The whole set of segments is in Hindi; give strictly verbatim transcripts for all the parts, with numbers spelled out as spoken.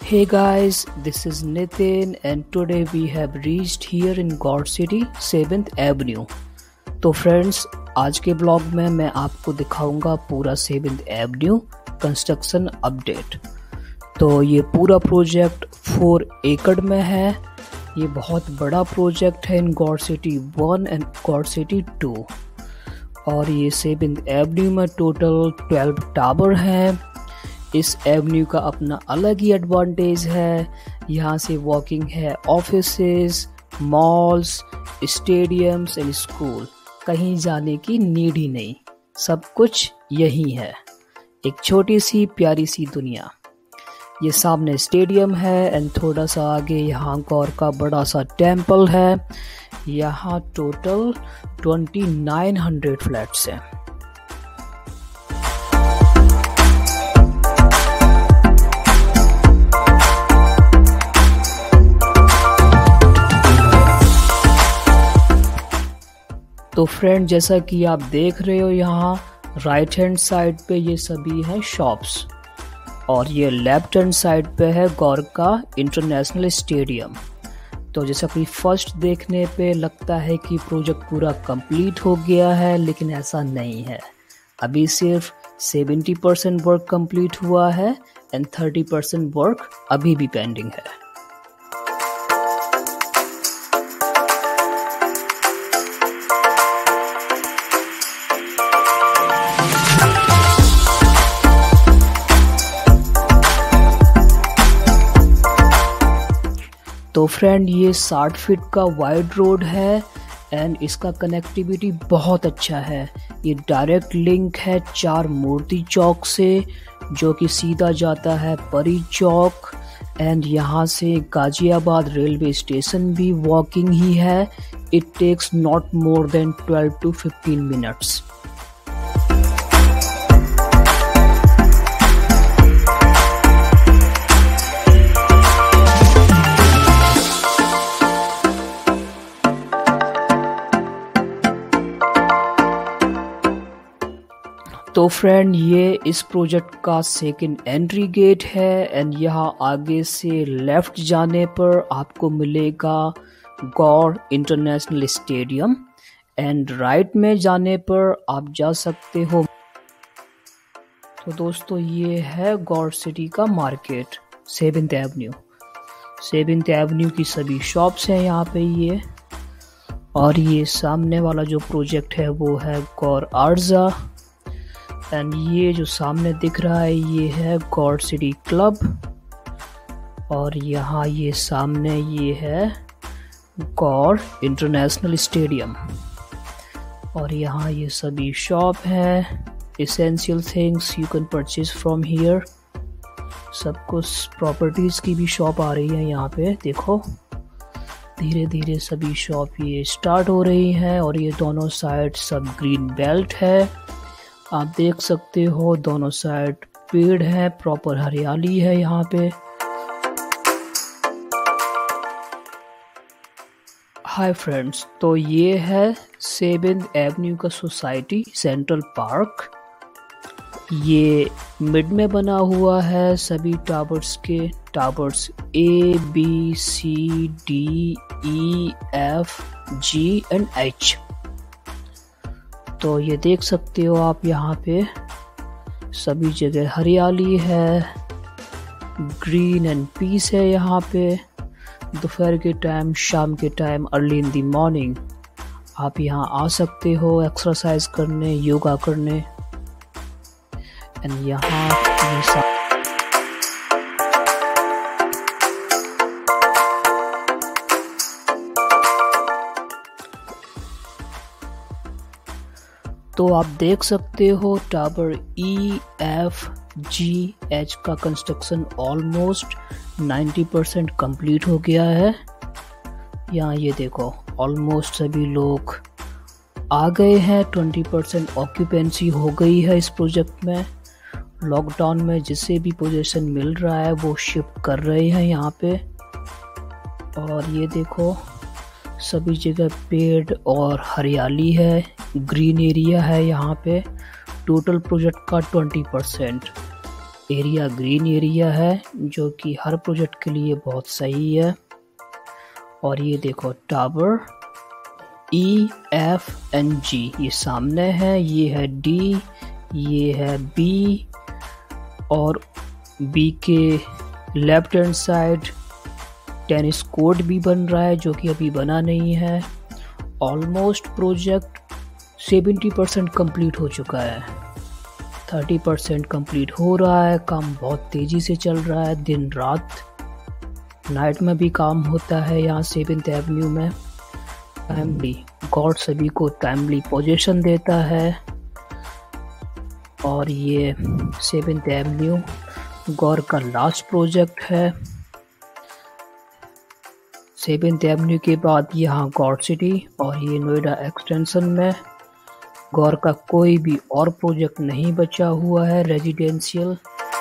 Hey guys, this is Nitin and today we have reached here in God City seventh avenue. तो फ्रेंड्स, आज के ब्लॉग में मैं आपको दिखाऊंगा पूरा सेवंथ एवेन्यू कंस्ट्रक्शन अपडेट। तो ये पूरा प्रोजेक्ट फोर एकड़ में है। ये बहुत बड़ा प्रोजेक्ट है in God city one and God city two. और ये सेवंथ एवेन्यू में टोटल ट्वेल्व टावर हैं। इस एवेन्यू का अपना अलग ही एडवांटेज है। यहाँ से वॉकिंग है offices, malls, stadiums and school. कहीं जाने की नीड ही नहीं, सब कुछ यही है। एक छोटी सी प्यारी सी दुनिया। ये सामने स्टेडियम है एंड थोड़ा सा आगे यहाँ गौर का बड़ा सा टेम्पल है। यहाँ total twenty nine hundred flats हैं। तो फ्रेंड, जैसा कि आप देख रहे हो यहाँ राइट हैंड साइड पे ये सभी हैं शॉप्स और ये लेफ्ट हैंड साइड पे है गौर का इंटरनेशनल स्टेडियम। तो जैसा कि फर्स्ट देखने पे लगता है कि प्रोजेक्ट पूरा कंप्लीट हो गया है, लेकिन ऐसा नहीं है। अभी सिर्फ सेवेंटी परसेंट वर्क कंप्लीट हुआ है एंड थर्टी परसेंट वर्क अभी भी पेंडिंग है। तो फ्रेंड, ये साठ फीट का वाइड रोड है एंड इसका कनेक्टिविटी बहुत अच्छा है। ये डायरेक्ट लिंक है चार मूर्ति चौक से, जो कि सीधा जाता है परी चौक एंड यहाँ से गाजियाबाद रेलवे स्टेशन भी वॉकिंग ही है। It takes not more than twelve to fifteen minutes. तो फ्रेंड, ये इस प्रोजेक्ट का सेकंड एंट्री गेट है एंड यहाँ आगे से लेफ्ट जाने पर आपको मिलेगा Gaur international stadium and right में जाने पर आप जा सकते हो। तो दोस्तों, ये है गौर सिटी का market seventh avenue. Seventh avenue की सभी शॉप्स हैं यहाँ पे ये। और ये सामने वाला जो प्रोजेक्ट है वो है गौर आर्जा एंड ये जो सामने दिख रहा है ये है गॉड सिटी क्लब। और यहाँ ये सामने ये है गौर इंटरनेशनल स्टेडियम। और यहाँ ये सभी शॉप हैं। Essential things you can purchase from here. सब कुछ प्रॉपर्टीज की भी शॉप आ रही है यहाँ पे। देखो, धीरे धीरे सभी शॉप ये स्टार्ट हो रही हैं और ये दोनों साइड सब ग्रीन बेल्ट है। आप देख सकते हो दोनों साइड पेड़ है, प्रॉपर हरियाली है यहाँ पे। हाय फ्रेंड्स, तो ये है सेवंथ एवेन्यू का सोसाइटी सेंट्रल पार्क। ये मिड में बना हुआ है सभी टावर्स के। Towers A B C D E F G and H. तो ये देख सकते हो आप यहाँ पे सभी जगह हरियाली है, ग्रीन एंड पीस है यहाँ पे। दोपहर के टाइम, शाम के time, early in the morning आप यहाँ आ सकते हो एक्सरसाइज करने, योगा करने। एंड यहाँ ये तो आप देख सकते हो tower E F G H का construction almost ninety percent complete हो गया है। यहाँ ये देखो ऑलमोस्ट सभी लोग आ गए हैं। ट्वेंटी परसेंट ऑक्यूपेंसी हो गई है इस प्रोजेक्ट में। लॉकडाउन में जिसे भी पोजीशन मिल रहा है वो शिफ्ट कर रहे हैं यहाँ पे। और ये देखो सभी जगह पेड़ और हरियाली है, ग्रीन एरिया है यहाँ पे। टोटल प्रोजेक्ट का twenty percent area green area है जो कि हर प्रोजेक्ट के लिए बहुत सही है। और ये देखो tower E F N G ये सामने है, ये है डी, ये है बी, और बी के left hand side tennis court भी बन रहा है जो कि अभी बना नहीं है। Almost project seventy percent complete हो चुका है, थर्टी परसेंट कंप्लीट हो रहा है। काम बहुत तेज़ी से चल रहा है, दिन रात नाइट में भी काम होता है यहाँ सेवेंथ एवेन्यू में। टाइमली गॉड सभी को टाइमली पोजीशन देता है। और ये सेवेंथ एवेन्यू गौर का लास्ट प्रोजेक्ट है। सेवेंथ एवेन्यू के बाद यहाँ गॉड सिटी और ये नोएडा एक्सटेंशन में गौर का कोई भी और प्रोजेक्ट नहीं बचा हुआ है रेजिडेंशियल।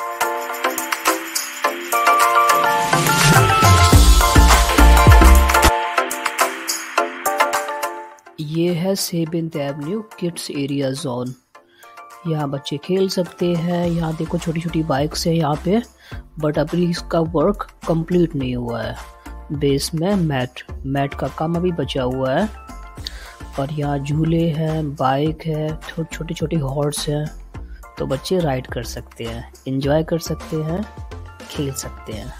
ये है seventh Avenue kids area zone, यहाँ बच्चे खेल सकते हैं। यहाँ देखो छोटी छोटी बाइक्स है यहाँ पे, बट अभी इसका वर्क कंप्लीट नहीं हुआ है। बेस में मैट मैट का काम अभी बचा हुआ है। और यहाँ झूले हैं, बाइक है, छोटे छोटे हॉर्स हैं, तो बच्चे राइड कर सकते हैं, एंजॉय कर सकते हैं, खेल सकते हैं।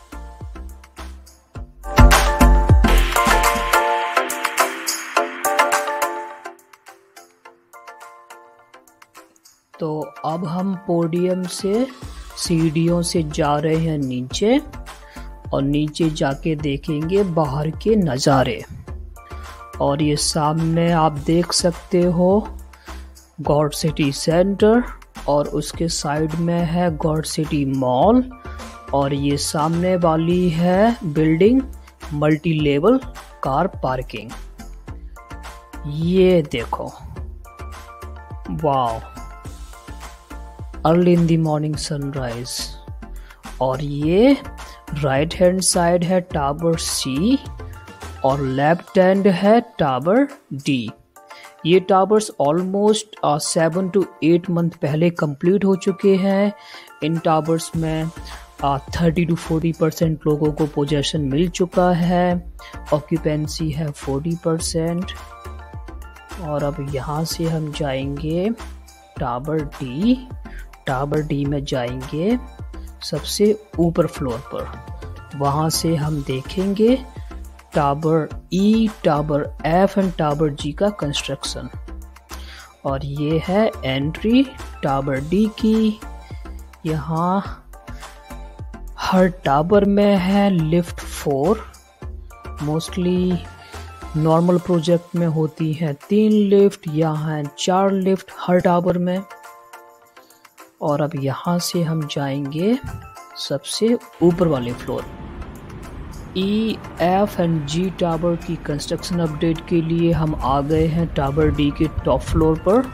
तो अब हम पोडियम से सीढ़ियों से जा रहे हैं नीचे, और नीचे जाके देखेंगे बाहर के नज़ारे। और ये सामने आप देख सकते हो गॉड सिटी सेंटर, और उसके साइड में है गॉड सिटी मॉल, और ये सामने वाली है building multi level car parking. ये देखो, वाह, early in the morning sunrise. और ये राइट हैंड साइड है टावर सी और लेफ्ट हैंड है टावर डी। ये towers almost seven to eight month पहले कंप्लीट हो चुके हैं। इन टावर्स में थर्टी टू फोर्टी परसेंट लोगों को पोजेशन मिल चुका है, ऑक्यूपेंसी है फोर्टी परसेंट। और अब यहाँ से हम जाएंगे टावर डी। टावर डी में जाएंगे सबसे ऊपर फ्लोर पर, वहाँ से हम देखेंगे tower E, tower F and tower G का कंस्ट्रक्शन। और ये है एंट्री टावर डी की। यहाँ हर टावर में है lift four. Mostly normal project में होती हैं तीन लिफ्ट, यहाँ है चार लिफ्ट हर टावर में। और अब यहाँ से हम जाएंगे सबसे ऊपर वाले floor. E, F and G tower की कंस्ट्रक्शन अपडेट के लिए हम आ गए हैं टावर डी के टॉप फ्लोर पर।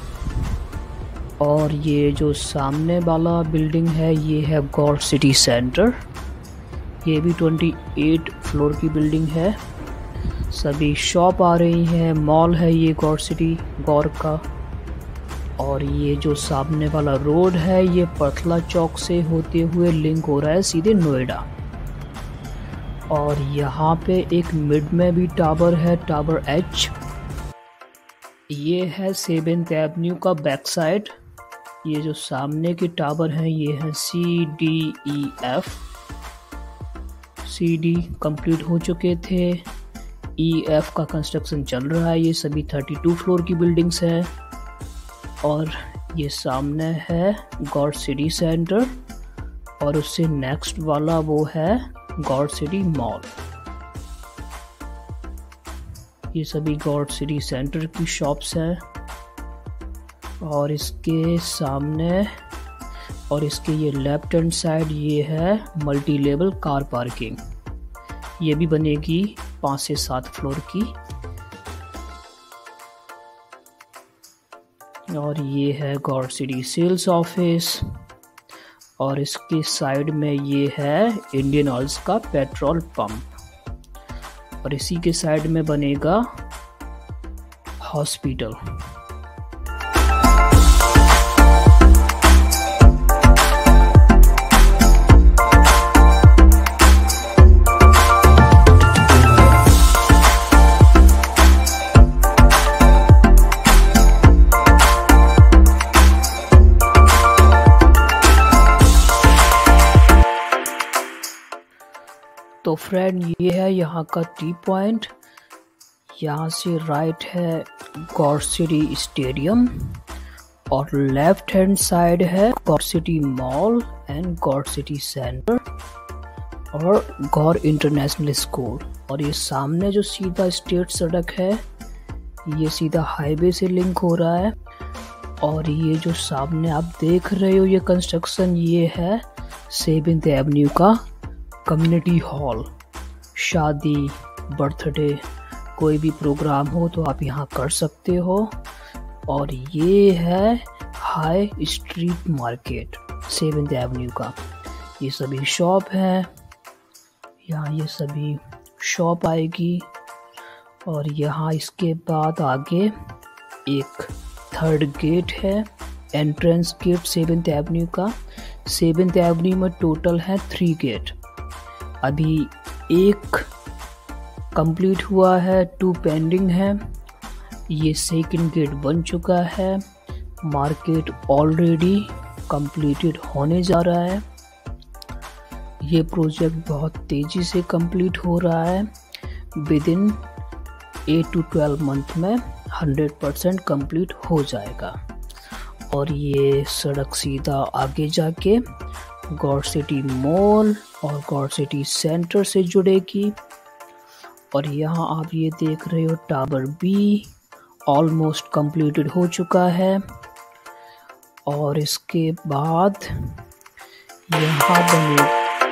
और ये जो सामने वाला बिल्डिंग है ये है गॉड सिटी सेंटर। ये भी अट्ठाईस फ्लोर की बिल्डिंग है। सभी शॉप आ रही हैं, मॉल है ये गॉड सिटी गौर का। और ये जो सामने वाला रोड है ये पथला चौक से होते हुए लिंक हो रहा है सीधे नोएडा। और यहाँ पे एक मिड में भी टावर है, टावर एच। ये है सेवेंथ एवेन्यू का बैक साइड। ये जो सामने के टावर हैं ये हैं C, D, E, F. C, D complete हो चुके थे, ई, एफ का कंस्ट्रक्शन चल रहा है। ये सभी बत्तीस फ्लोर की बिल्डिंग्स हैं। और ये सामने है गॉड सिटी सेंटर, और उससे नेक्स्ट वाला वो है गॉड सिटी मॉल। ये सभी गॉड सिटी सेंटर की शॉप्स हैं। और इसके सामने और इसके ये लेफ्ट हैंड साइड ये है मल्टी लेवल कार पार्किंग। ये भी बनेगी पाँच से सात फ्लोर की। और ये है गॉड सिटी सेल्स ऑफिस, और इसके साइड में ये है इंडियन ऑयल्स का पेट्रोल पंप, और इसी के साइड में बनेगा हॉस्पिटल। फ्रेंड ये है यहाँ का टी पॉइंट। यहाँ से राइट है गौर सिटी स्टेडियम और लेफ्ट हैंड साइड है Gaur City Mall and Gaur City Centre और गौर इंटरनेशनल स्कूल। और ये सामने जो सीधा स्टेट सड़क है ये सीधा हाईवे से लिंक हो रहा है। और ये जो सामने आप देख रहे हो ये कंस्ट्रक्शन ये है सेवेंथ एवेन्यू का कम्युनिटी हॉल। शादी, बर्थडे, कोई भी प्रोग्राम हो तो आप यहाँ कर सकते हो। और ये है high street market Seventh Avenue का। ये सभी शॉप है, यहाँ ये सभी शॉप आएगी। और यहाँ इसके बाद आगे एक थर्ड गेट है, एंट्रेंस गेट सेवेंथ एवेन्यू का। सेवेंथ एवेन्यू में टोटल है थ्री गेट। अभी एक कंप्लीट हुआ है, टू पेंडिंग है। ये सेकंड गेट बन चुका है। मार्केट ऑलरेडी कंप्लीटेड होने जा रहा है। ये प्रोजेक्ट बहुत तेजी से कंप्लीट हो रहा है। Within eight to twelve month में हंड्रेड परसेंट कंप्लीट हो जाएगा। और ये सड़क सीधा आगे जाके गौर सिटी मॉल और गौर सिटी सेंटर से जुड़ेगी। और यहाँ आप ये देख रहे हो टावर बी ऑलमोस्ट कंप्लीटेड हो चुका है। और इसके बाद यहाँ बने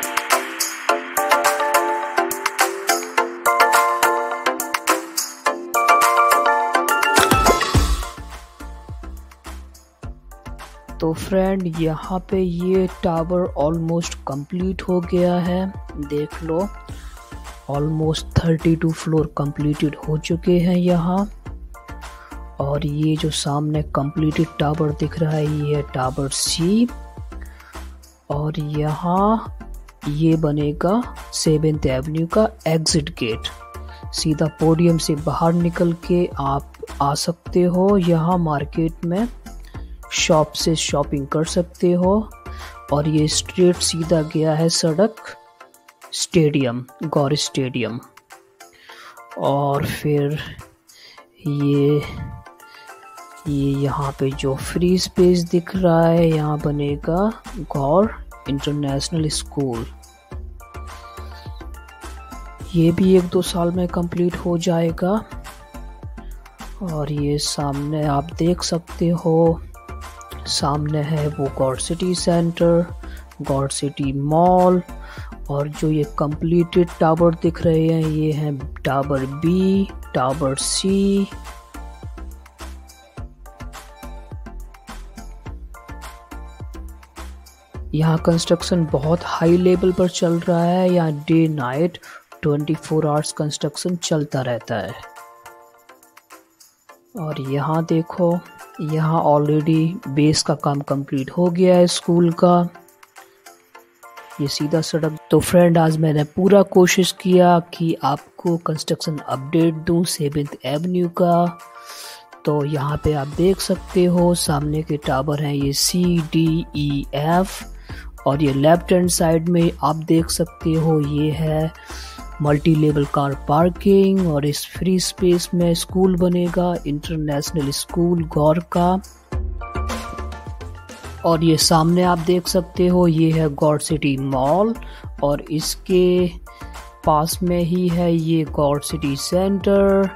तो फ्रेंड यहाँ पे ये टावर ऑलमोस्ट कंप्लीट हो गया है। देख लो almost thirty two floor completed हो चुके हैं यहाँ। और ये जो सामने कंप्लीटेड टावर दिख रहा है ये है टावर सी। और यहाँ ये बनेगा सेवेंथ एवेन्यू का एग्जिट गेट। सीधा पोडियम से बाहर निकल के आप आ सकते हो। यहाँ मार्केट में शॉप से शॉपिंग कर सकते हो। और ये स्ट्रेट सीधा गया है सड़क स्टेडियम, गौर स्टेडियम। और फिर ये ये यहाँ पे जो फ्री स्पेस दिख रहा है यहाँ बनेगा गौर इंटरनेशनल स्कूल। ये भी एक दो साल में कंप्लीट हो जाएगा। और ये सामने आप देख सकते हो, सामने है वो Gaur City Centre, Gaur City Mall. और जो ये कंप्लीटेड टावर दिख रहे हैं ये हैं टावर बी, टावर सी। यहाँ कंस्ट्रक्शन बहुत हाई लेवल पर चल रहा है। यहाँ day night twenty four hours construction चलता रहता है। और यहाँ देखो यहाँ ऑलरेडी बेस का काम कंप्लीट हो गया है स्कूल का। ये सीधा सड़क। तो फ्रेंड आज मैंने पूरा कोशिश किया कि आपको कंस्ट्रक्शन अपडेट दूं सेवेंथ एवेन्यू का। तो यहाँ पे आप देख सकते हो सामने के टावर हैं ये सी डी ई एफ। और ये लेफ्ट हैंड साइड में आप देख सकते हो ये है मल्टी लेवल कार पार्किंग। और इस फ्री स्पेस में स्कूल बनेगा, इंटरनेशनल स्कूल गौर का। और ये सामने आप देख सकते हो ये है गौर सिटी मॉल। और इसके पास में ही है ये गौर सिटी सेंटर।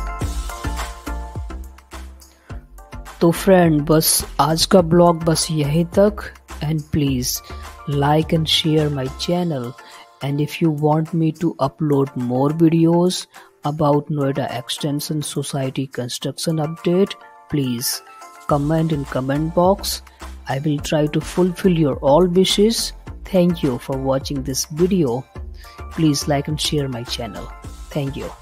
तो फ्रेंड बस आज का ब्लॉग बस यहीं तक। And please like and share my channel. And if you want me to upload more videos about Noida Extension Society construction update, please comment in comment box. I will try to fulfill your all wishes. Thank you for watching this video. Please like and share my channel. Thank you.